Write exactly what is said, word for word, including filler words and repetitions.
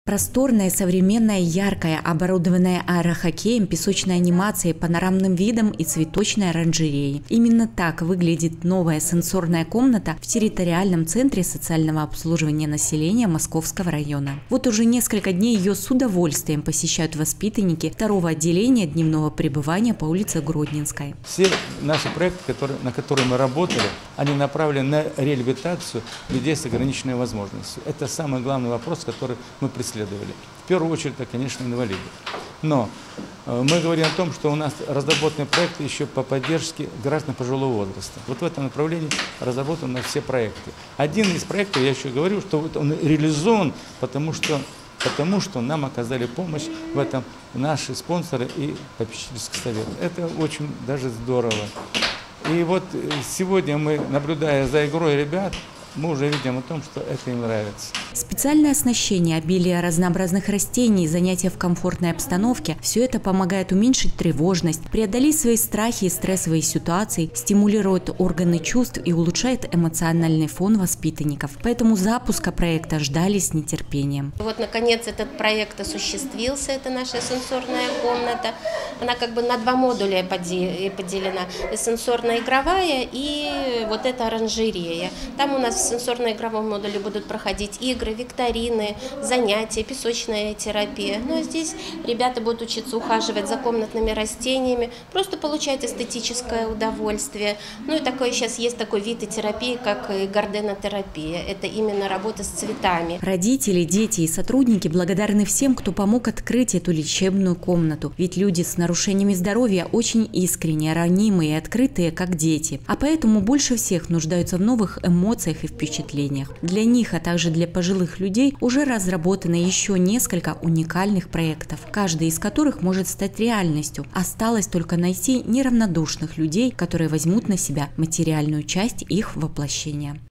Просторная, современная, яркая, оборудованная аэрохоккеем, песочной анимацией, панорамным видом и цветочной оранжереей. Именно так выглядит новая сенсорная комната в территориальном центре социального обслуживания населения Московского района. Вот уже несколько дней ее с удовольствием посещают воспитанники второго отделения дневного пребывания по улице Гродненской. Все наши проекты, которые, на которые мы работали, они направлены на реабилитацию людей с ограниченной возможностью. Это самый главный вопрос, который мы преследуем. В первую очередь, это, конечно, инвалиды. Но э, мы говорим о том, что у нас разработаны проекты еще по поддержке граждан пожилого возраста. Вот в этом направлении разработаны все проекты. Один из проектов, я еще говорю, что вот он реализован, потому что, потому что нам оказали помощь в этом наши спонсоры и попечительский совет. Это очень даже здорово. И вот сегодня мы, наблюдая за игрой ребят, мы уже видим о том, что это им нравится. Специальное оснащение, обилие разнообразных растений, занятия в комфортной обстановке – все это помогает уменьшить тревожность, преодолеть свои страхи и стрессовые ситуации, стимулирует органы чувств и улучшает эмоциональный фон воспитанников. Поэтому запуска проекта ждали с нетерпением. Вот, наконец, этот проект осуществился. Это наша сенсорная комната. Она как бы на два модуля поделена. Сенсорно-игровая и вот эта оранжерея. Там у нас в сенсорно-игровом модуле будут проходить игры, викторины, занятия, песочная терапия. Ну а здесь ребята будут учиться ухаживать за комнатными растениями, просто получать эстетическое удовольствие. Ну и такой сейчас есть такой вид терапии, как и гарденотерапия. Это именно работа с цветами. Родители, дети и сотрудники благодарны всем, кто помог открыть эту лечебную комнату. Ведь люди с нарушениями здоровья очень искренне, ранимые и открытые, как дети. А поэтому больше всех нуждаются в новых эмоциях и впечатлениях. Для них, а также для пожилых людей уже разработано еще несколько уникальных проектов, каждый из которых может стать реальностью. Осталось только найти неравнодушных людей, которые возьмут на себя материальную часть их воплощения.